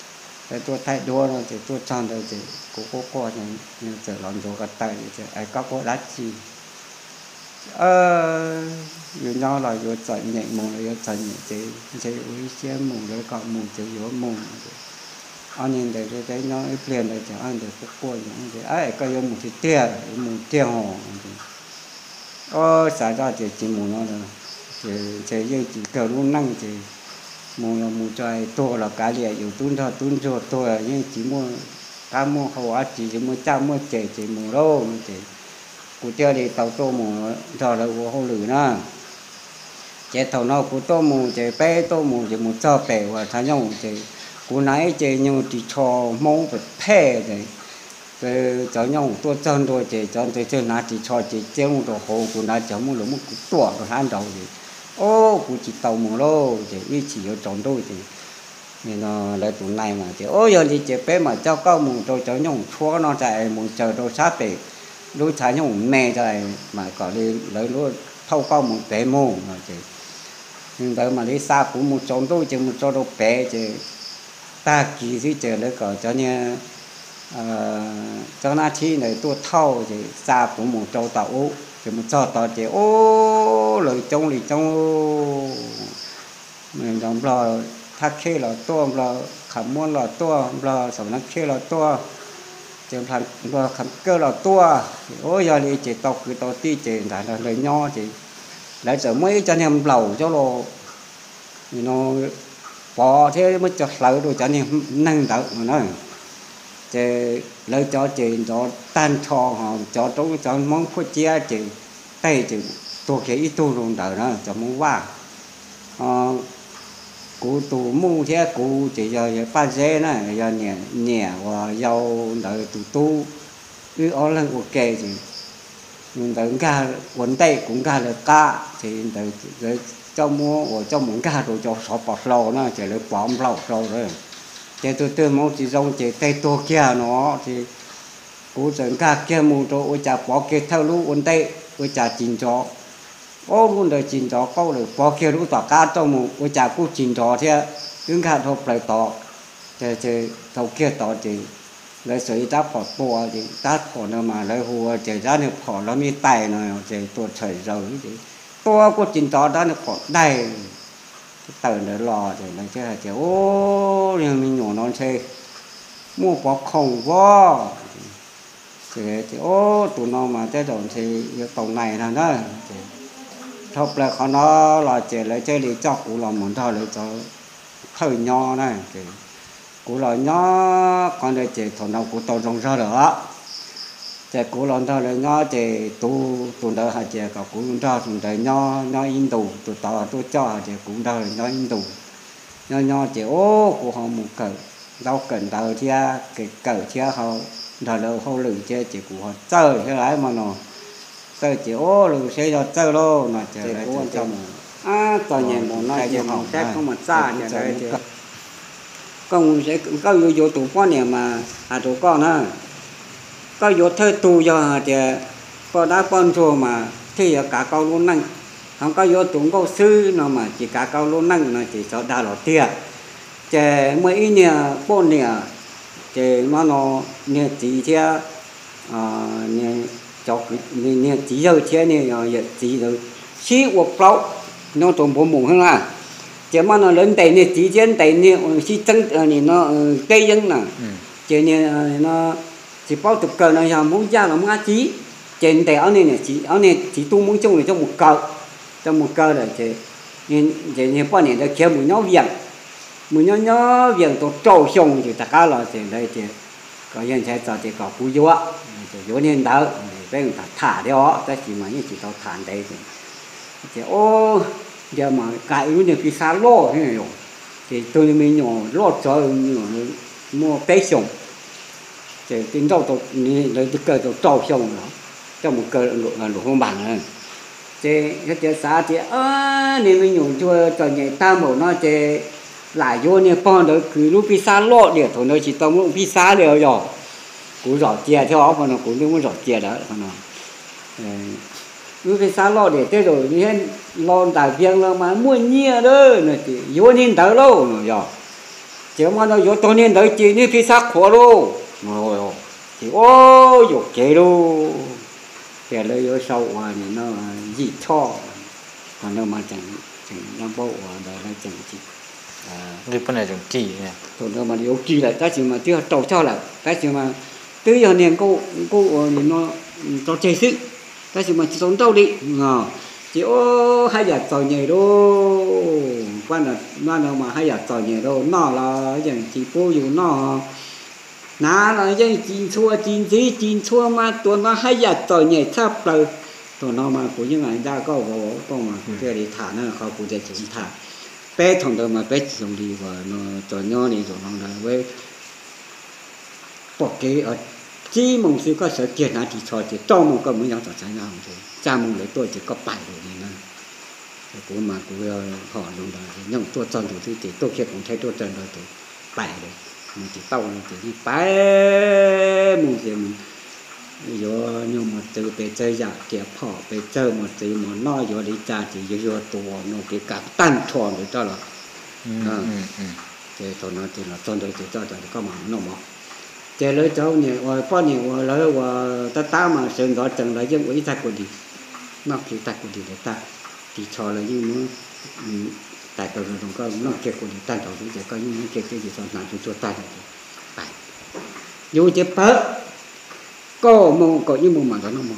แต่ตัวไทยดัวเราจะตัวจันเราจะกูก็ก็ยังยังจะหลอนตัวกันตายจะไอ้ก็ก็รัดจีเอออยู่นอกเราอยู่จันใหญ่มงเราอยู่จันใหญ่จะจะอุ้ยเชี่ยมงแล้วก็มงจะอยู่มงอันนี้เดี๋ยวจะน้อยเปลี่ยนเลยจะอันเดี๋ยวก็ก็อย่างนี้ไอ้ก็อยู่มงที่เตี้ยมงเตี้ยห่อก็สายก็จะจีมงเราเลยจะจะยังจีเกิดรุ่นนั่งจะmù là mù trời to là cá lìaอยู่ตุ้นทอตุ้นโจตัวยังchỉ mua cá mua hậu á chỉ chỉ mua cha mua chè chỉ mù đâu mà chỉ cụ chơi đi tàu to mù rồi là của hậu lử na chè tàu nó cụ to mù chè bé to mù chỉ mù cho bé và thay nhau chè cụ nãy chè nhau chỉ cho mông phải phe rồi rồi cho nhau tôi chân rồi chè cho tôi chơi nãy chỉ cho chè chơi một đồ hậu cụ nãy cho mua lúa một cụ tua rồi ăn đầu gì ô cụ chỉ tàu mù đâu chỉ ít chỉ có tròn đôi thì nên nó lại tụi này mà chỉ ô giờ thì chỉ bé mà cho cao mù rồi cho nhung chúa nó chạy mù chờ rồi sát để đôi trái nhung mè chạy mà có đi lấy luôn thâu cao mù bé mù mà chỉ nhưng tới mà đi xa cũng một tròn đôi chỉ một cho đâu bé chỉ ta kỳ thì chỉ lấy có cho như cho na chi này tôi thâu chỉ xa cũng một trâu tàu chỉ một cho tàu chỉ ô lời trong thì trong mình trong lo thắt khê là to là khẩm muôn là to là sầu nắng khê là to chỉ thành là khẩm cơ là to ô giờ đi chỉ tàu cứ tàu ti chỉ là lời nho chỉ lại giờ mấy cho em lầu cho lo nó bỏ thế mới cho lỡ rồi cho em nâng đỡ mà nói chỉ lấy cho chị cho tan cho họ cho trống cho món phô chia chị tay chị tôi cái ít tôi luôn đỡ đó cho muốn qua cụ tù mu thế cụ chỉ giờ pha dê này giờ nhẹ nhẹ và dầu đỡ tù tu cứ ở lần ok chị nhưng đỡ ca quần tay cũng ca là ca thì đỡ cho mua và cho muốn ca rồi cho sọ bọt lầu nó chỉ lấy bỏng lầu rồi rồi chỉ tôi tôi muốn chỉ dùng chỉ tay tôi kia nó thì cú dẫn cả kia mù cho ôi chả bỏ kia theo lũ ôn tay ôi chả chín chó ô luôn đời chín chó câu được bỏ kia lũ tỏ cá trong mù ôi chả cú chín chó thế đứng cả thôi phải tỏ chỉ chỉ thầu kia tỏ chỉ lấy sợi đáp bỏ bùa thì đáp bỏ nó mà lấy hùa chỉ ra được bỏ nó mi tay này chỉ tuột sợi rồi thì tôi có chín chó đó được bỏ đầy tờ để lò thì nó chứ là chỉ ô nhưng mình nhỏ non xe mua bỏ không vô thì thì ô tụi nó mà cái đồn thì tổng này là đó thọc là họ nó là chỉ lấy chơi đi cho cụ là muốn thôi lấy cho thời nho này thì cụ là nho còn đây chỉ thằng nào cụ tàu rong ra nữa chỉ cụ là thôi lấy nho chỉ tu tu đó hay chỉ có cụ ra tu đấy nho nho in tù tu tàu tu cho chỉ cụ đó nho in tù nho nho chỉ ô cụ họ muốn cởi đâu cần tàu chia cái cởi chia họ thời đầu họ lử chia chỉ cụ họ chơi thế đấy mà nó chơi chỉ ô lử xe cho chơi luôn mà chỉ lấy cho chồng à tao nhìn nó nói chỉ họ sẽ không mà xa như thế chứ con sẽ có vô vô tụ con này mà à tụ con ha có vô thơ tù giờ thì có đã con chùa mà thì cả câu luôn năng không có vô tụng câu sư nào mà chỉ cả câu luôn năng là chỉ cho đa lọ tiền chè mấy nhà bốn nhà chè mà nó nhà chỉ theo à nhà cho nhà chỉ đâu theo nhà nhà chỉ đâu chỉ một lâu nó tụng bộ mùng hơn là chè mà nó lớn tay nhà chỉ trên tay nhà chỉ chân này nó cây dân nè chè nhà nó chỉ bao chục cờ này muốn ra là muốn ăn chí trên tay áo này này chỉ áo này chỉ tu muốn chung là trong một cờ trong một cờ là chỉ nên chỉ như bao nhiêu đã kéo một nhóm viện một nhóm nhóm viện tổ trâu xong thì tất cả là thì đây thì có nhân sẽ cho thì có cú vô thì vô nên đỡ để người ta thả đi đó cái gì mà như chỉ tao thả đây thì thì ô giờ mà cái yếu như cái xa lô thế này rồi thì tôi mình nhỏ lót cho mua bé xong chỉ tính đâu tôi lấy cái cờ tôi trâu xong đó trong một cờ là lục không bằng này chỉ cái chỉ xã chỉ ơ nên mình nhung cho cho nhảy tam bộ nó chỉ lại vô nên con đó cứ lúc pizza lót để thôi nó chỉ tao lúc pizza đều rồi cú giỏ chè theo óc mà nó cũng muốn giỏ chè đó mà nó lúc pizza lót để thế rồi đi hết lon đại viên là mà mua nhiều đó nó chỉ vô nên tới lâu rồi chỉ mà nó vô tôi nên đợi chị như khi xác khổ luôn rồi thì ô dục chế luôn kẻ lấy vô sâu hòa thì nó dị cho còn đâu mà chẳng chẳng nó bộ hòa đời nó chẳng chỉ đi bên này chẳng kỳ nè còn đâu mà yếu kỳ lại ta chỉ mà chưa trâu cho lại ta chỉ mà từ giờ nên cô cô thì nó cho chơi sức ta chỉ mà sống đâu đi ngờ chỉ ô hai giờ tỏi nhảy đô quan là nó đâu mà hai giờ tỏi nhảy đô nó làอย่างchỉ bốอยู่nó ná làอย่างchín chua chín gì chín chua mà tụi nó hai giờ tỏi nhảy sắp rồi tụi nó mà cũng như ngày ra có vào có mà cái đi thả nóเขาcũngจะchỉ thả bé thằng đó mà bé dùng đi và nó tỏi nhỏ đi tụi nó là với bỏ cái ở chỉ mong sự có sự kiện nào thì cho chỉ trong một cái muốn nhau trái nào thôi cha mong lấy tôi chỉ có bài rồi này nè cũng mà cũng họ luôn đó nhưng tôi chân rồi thì tôi kia cũng thấy tôi chân rồi thì bài rồi mình chỉ tao mình chỉ đi bài mong gì mình giờ nhưng mà từ về chơi giả kẹp họ về chơi một tí mà nói giờ đi cha chỉ giờตัวnó cái cả tan thòn rồi cho là à thì thôi nó thì là chân rồi thì cho cho có mà nó mà chế lấy cháu nhỉ, và bao nhiêu và lấy và ta ta mà sơn đó chẳng lấy dân ủy ta của đi, nó chỉ ta của đi để ta, thì cho là như nó tại cái rồi có nó chế của đi tan đầu thì có những chế cái gì xong nào chúng tôi tan được, phải, dù chế bớt, có mong có những mong mà đó nó mong,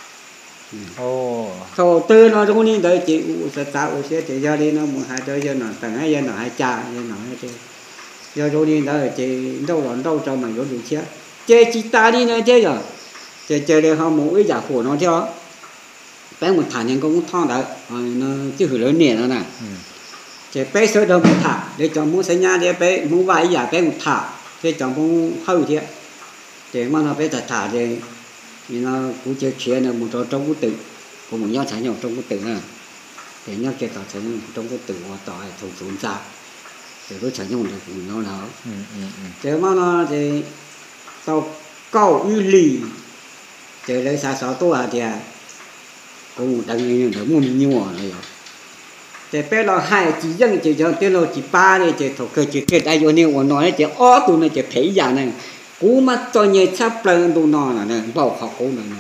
ô, sau từ nó trong này đợi chị sẽ tạo sẽ để cho đi nó một hai đứa cho nó tầng hai giờ nó hai cha giờ nó hai chơi giờ rồi đi đó chị đâu còn đâu cho mày có được chứ chơi chị ta đi nữa chứ rồi chơi chơi để họ mỗi cái giả khổ nó cho bé một thằng nhân cũng thon đấy nó chứ hử lớn nè nó nè chơi bé sớm đâu một thằng để cho muốn xây nhà để bé muốn vay giả bé một thằng để cho muốn hâu chứ để mà nó bé thật thà thì nó cũng chơi kia là một trò trong cái tự của một nhau trái nhau trong cái tự nè để nhau chơi tao trái trong cái tự hoặc tao hay thùng xuống ra để có chẳng用được cùng nhau nào chứ mà nó thì tao câu uy lì chứ lấy xa sáu tuổi thì cũng đang như là muốn nhiều rồi chứ bé là hai chỉ dân chỉ cho tiếng là chỉ ba đi chứ thầu cơ chỉ cái ai vô nhiều mà nói chứ ó tụi nó chỉ thấy giả này cú mà cho nhẹ sắp lên tụi nó là này bảo học cú này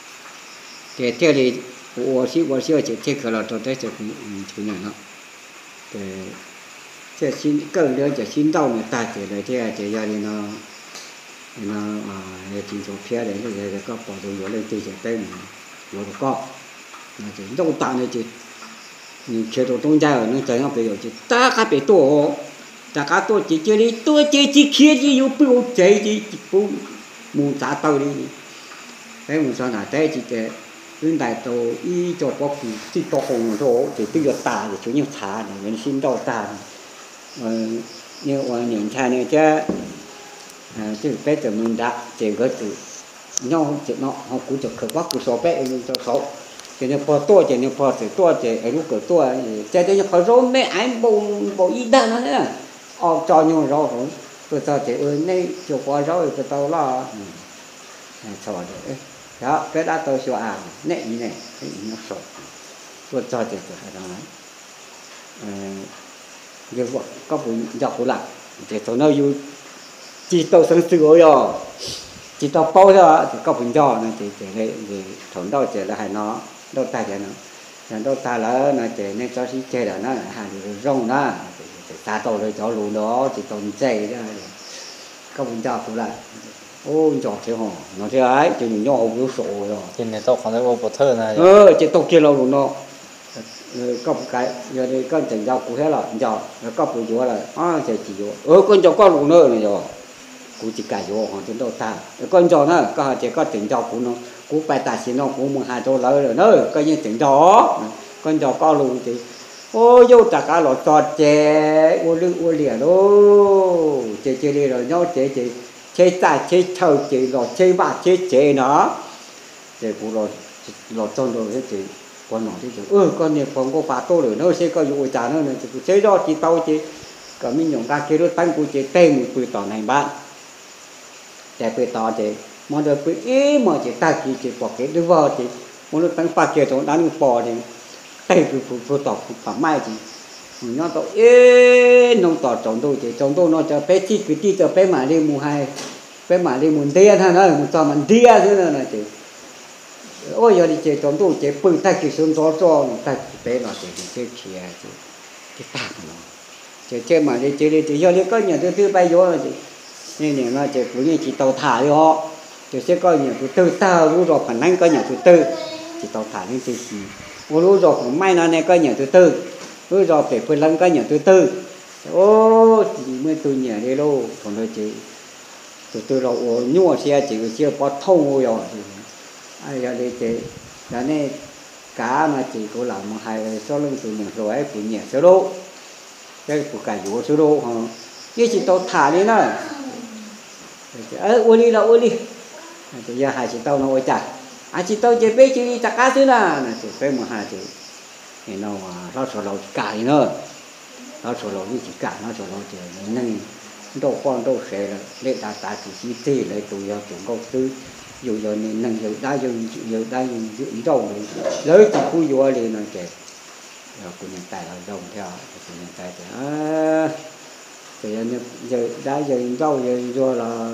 thì theo thì của sĩ của sĩ chỉ theo cái là tôi thấy chỉ chủ nhà nó thì chỉ xin cái nữa chỉ xin đâu người ta chỉ lấy thế chỉ giờ thì nó nó à chỉ cho phía đấy thì có bỏ đồ vô lên thì chỉ tên vô được có nó chỉ đâu ta này chỉ nhưng khi đồ trong gia nó chẳng có bây giờ chỉ ta cái bị tổ ta cái tổ chỉ chơi đi tôi chơi chỉ kia chỉ vô biểu chơi chỉ chỉ bu mua trả tàu đi thế một số là thế chỉ để những đại tổ y cho bóc thì chỉ to hồng rồi thì bây giờ ta thì chủ yếu thả này mình xin đâu ta như ở những cha này chứ chứ bé từ mình đã chỉ có từ nhau chỉ nó họ cũng chỉ khởi phát của số bé nhưng cho số chỉ như phò tua chỉ như phò chỉ tua chỉ ở lúc cửa tua chỉ để như phò rô mấy ai bông bông ít đan nữa nè ở cho nhau rau rồi tôi cho chỉ ơi này chụp qua rau rồi tôi tao lo cho được đó cái đã tôi cho à này như này cái nó sổ tôi cho chỉ tôi hay đó như vậy có buồn dọc lại để tôi nói yêu chỉ tôi sinh sự rồi chỉ tôi bao giờ thì có buồn do này thì chỉ để để thốn đâu chỉ là hay nó đâu ta chỉ nó là đâu ta là nó chỉ nên cho sĩ chơi là nó là hàng thì rong đó ta tôi rồi cho lù đó chỉ tôi chơi đó có buồn do cũng lại ô chọn thế hả nó thế ấy chỉ nhỏ cũng sổ rồi trên này tôi còn thấy ô bột thơ này ờ chỉ tôi kia lâu nó có một cái giờ đây con chẳng giao cụ hết rồi giờ nó có phụ chúa là à chỉ chỉ vô ờ con cho con luôn nữa này rồi cụ chỉ cả vô họ chúng tôi ta con cho nó có chỉ có tỉnh giao cụ nó cụ bài tài xí nó cụ một hai chỗ lớn rồi nữa coi như tỉnh đó con cho con luôn thì ô vô tất cả là trò chè ô lư ô lìa đâu chè chè đi rồi nhau chè chè chè tài chè thầu chè rồi chè bạc chè chè nó chè cụ rồi rồi trong rồi hết chè con nói thế chứ ừ con này phòng có phá tô rồi nó sẽ có dụ trả nó này chỉ chế đó chỉ tao chỉ cả mình dùng ra kia đó tăng của chỉ tên một bữa tỏ này bạn để bữa tỏ thì mà được bữa ý mà chỉ ta chỉ chỉ bỏ cái đứa vợ thì muốn được tăng phá kia thôi đánh bò thì tay cứ phụ phụ tỏ phụ phá mai thì nhớ tao ê nông tỏ trồng tôi chỉ trồng tôi nó cho bé chi cứ chi cho bé mà đi mù hai bé mà đi muốn tia thôi nó muốn cho mình tia thế nữa là chỉ ôi giờ đi chỉ trồng tôi chỉ bự tay chỉ xuống gió gió tay bé nó chỉ chỉ chỉ chỉ chỉ tạt nó chỉ chơi mà đi chỉ đi chỉ giờ đi có nhà thứ thứ bay gió là chỉ nên này nó chỉ cũng như chỉ tàu thả đi họ chỉ sẽ có nhà thứ tư tao lúc rồi phản ánh có nhà thứ tư chỉ tàu thả lên chỉ gì lúc rồi cũng may nó này có nhà thứ tư lúc rồi phải phân lăng có nhà thứ tư ô chỉ mới tôi nhà đi đâu còn đây chỉ từ từ rồi nhua xe chỉ có xe bắt thông rồi ai giờ đi chỉ đó này cá mà chỉ có làm một hai số lượng từ nhà rồi ấy của nhà số đô cái của cả vụ số đô họ cái chỉ tàu thả đi nữa ơ uống đi đâu uống đi bây giờ hai chỉ tàu nó uống chả à chỉ tàu chỉ bé chỉ đi chả cá thứ nào chỉ bé một hai chỉ thì nó nó sổ lầu cả đi nữa nó sổ lầu như chỉ cả nó sổ lầu chỉ nên đâu quan đâu sẽ là lệ ta ta chỉ chỉ tê lại tụi giờ chúng câu tư dù giờ nên nâng giờ đã giờ giờ đã giờ đâu lấy chỉ khu vừa liền nó chỉ rồi cũng nhận tài là rồng theo cũng nhận tài thì à thì giờ đã giờ đâu giờ do là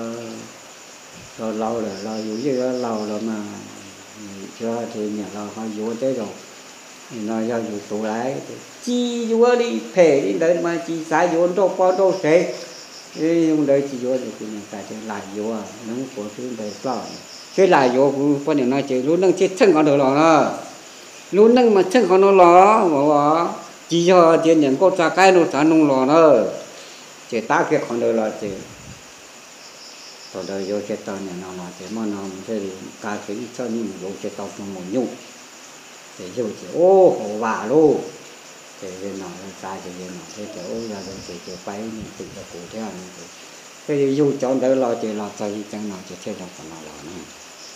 rồi lâu rồi lâu dù gì đó lâu rồi mà cho thì nhà là họ vô tới rồi nó do dù tụ lại chi vô đi phê đi đợi mà chi xài vô đâu có đâu sẽ dùng đợi chi vô thì cũng nhận tài thì lại vô à nó của thứ đời sao cái lại vô cũng có những nói chuyện luôn nâng chết chân còn được rồi đó luôn nâng mà chân còn nó lò mà chỉ cho tiền nhận có trả cái nó trả nông lò nữa chỉ ta kia còn được là chỉ rồi đời vô cái tàu nhà nó là chỉ mà nó thế thì cả cái cho những vô cái tàu nó một nhung thì vô chỉ ô hồ vả luôn thì bên nó sai thì bên nó thế thì ô là rồi chỉ chỉ bay những tự là cụ thể này thế thì vô chọn đời lo chỉ lo cho chẳng nào chỉ thế là còn nó là này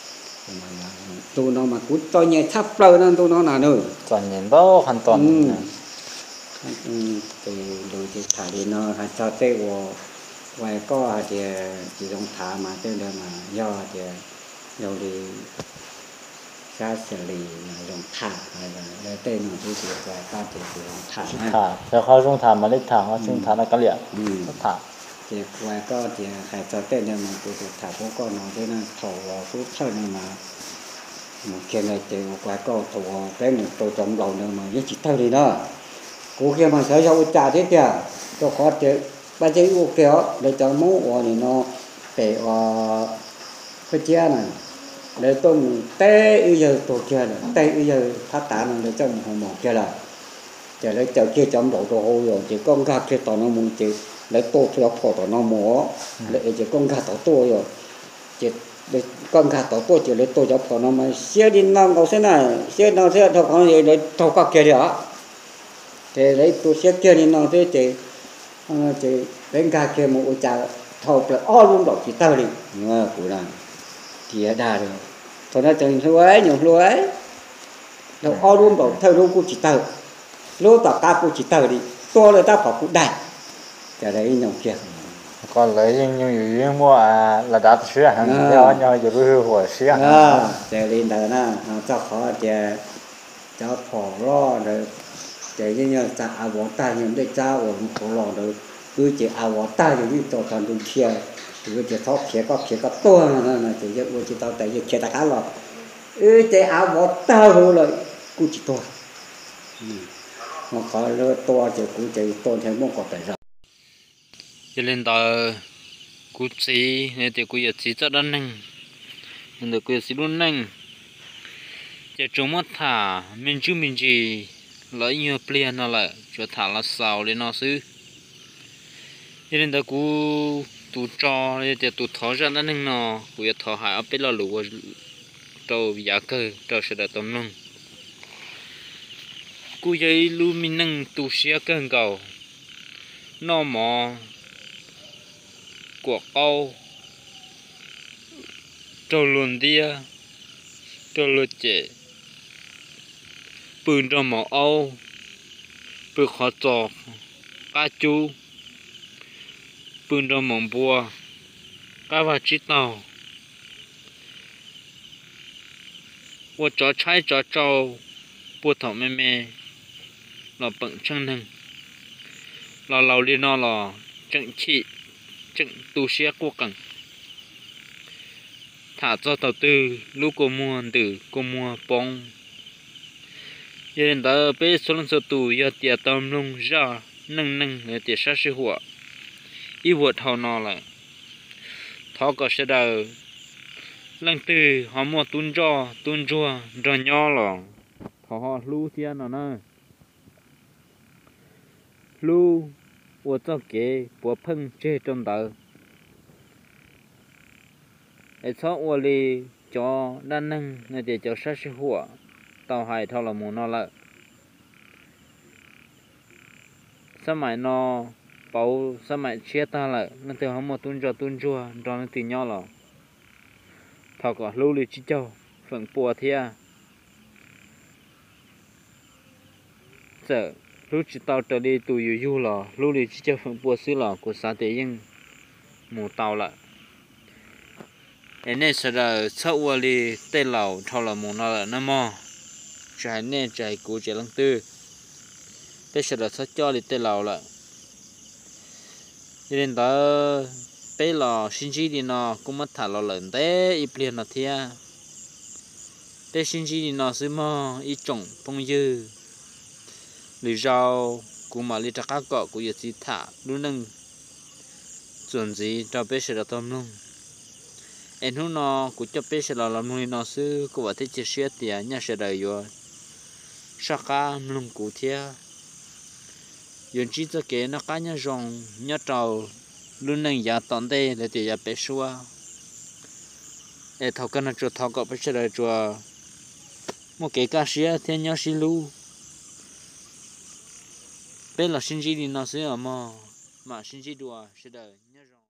tụi nó mà cút to nhẹ thấp lâu nên tụi nó là nữa toàn nhìn bao hoàn toàn thì đối với thả đi nó hay sao thế của vài có thì chỉ dùng thả mà thế là mà do thì đâu đi ra xử lý dùng thả hay là tên nó thì chỉ vài có thì chỉ dùng thả thả choเขาdùng thả mà lấy thả họ dùng thả là cái liệu thả thì vài có thì hay sao tên là mà tụi thả của con nó thế là thầu vào phút sau này mà một kia này thì vài có thầu cái một tôi trong đầu nữa mà với chỉ tao đi đó cô kia mà sợ sao trả thế kìa cho khó chứ bây giờ cô kia để cho mũ của thì nó để ở cái chia này để tôi té bây giờ tổ kia này té bây giờ phát tán nó để trong một một kia là để lấy chợ kia trong đầu đồ hồ rồi chỉ con gà kia tao nó muốn chỉ lấy tô theo phò tao nó múa để chỉ con gà tao tôi rồi chỉ để con gà tao tôi chỉ lấy tô cho phò nó mà xe đi năm cầu xe này xe nào xe thầu con gì để thầu các kia đó thì lấy tôi xe kia đi nó thế chỉ chỉ đến gà kia một chả thầu là o luôn đó chỉ tao đi nghe của là thì đa rồi thôi nó chừng thôi ấy nhiều luôn ấy đâu o luôn đó theo luôn cũng chỉ tao lúc tao ta cũng chỉ tao đi to là ta phải cũng đại cái đấy nhiều kia còn lấy những những những mua là đã sửa hàng theo nhau rồi hư hủa sửa à để lên đó nè cho khó để cho phò lo rồi để như nhau ta à võ ta những để cha ở phò lo rồi cứ chỉ à võ ta những cái tổ thành đồng kia cứ chỉ thóc kia có kia có to là chỉ cho chỉ tao tại vì kia ta cá lò ư chỉ à võ ta rồi cứ chỉ to mà có lỡ to thì cứ chỉ to theo mong có phải rồi cho nên tao cú chỉ nên thì cú giờ chỉ cho đan neng nên là cú chỉ đun neng chỉ trồng mất thả mình chú mình chỉ lấy nhiều plea nó lại cho thả là sào lên nó xứ cho nên tao cú tụ cho nên thì tụ tháo ra đan neng nó cú giờ tháo hại ở bên là lúa trâu giá cơ trâu sẽ được tôm nông cú giờ lu mình neng tụ xía cơn cầu nó mò của Âu trâu luồn dia trâu luồn chè bươn trâu mỏ Âu bươn khó chọc cá chú bươn trâu mỏng bùa cá và chít tàu của chó trái chó trâu bùa thỏ mê mê là bận chân nâng lò lò đi nó lò trận trị trận tu sĩ quốc cần thả cho tàu tư lúc cô mua từ cô mua bông giờ đến đó bé số lần số tù giờ tiệt tôm lông ra nâng nâng để tiệt sát sự hỏa ý vượt hậu nọ lại thọ có sẽ đầu lần từ họ mua tuôn cho tuôn chua cho nhỏ lò thọ họ lưu thiên nó nè lưu của cho kế của phân chế trong tờ để cho ô li cho đan nâng người để cho sát sự hỏa tàu hải thọ là muốn nó lại sao mày nó bảo sao mày chia ta lại nên từ họ mua tuôn cho tuôn chua cho nó từ nhỏ lò thọ có lưu li chỉ cho phần bùa thia sợ lúc chỉ tàu trở đi tù yu yu lò lúc đi chỉ cho phần bùa xứ lò của xã tế nhưng mù tàu lại nên sợ là sợ qua đi tây lầu thâu là mù nó là nó mò trái nên trái cũ trái lăng tư bây giờ là sợ cho đi tây lầu lại nên đó bây lò sinh chi đi nó cũng mất thả lò lợn té ít liền nó thia bây sinh chi đi nó xứ mò ít trồng phong dư lý do cũng mà lý trắc các cọ cũng chỉ thả luôn nâng chuẩn gì cho bây giờ là tôm luôn em hôm nó cũng cho bây giờ là làm nuôi nó xứ cũng bảo thế chia sẻ tiền nhà sẽ đời rồi sao cả luôn cụ thia dùng chỉ cho cái nó cá nhà rong nhà trầu luôn nâng giá tận đây để tiền giá bé xua để thầu cái nó cho thầu cọ bây giờ đời rồi một cái cá sấu thiên nhau xí lu bây là sinh chi đi nó sẽ ở mà mà sinh chi đùa sẽ đời nhớ rồi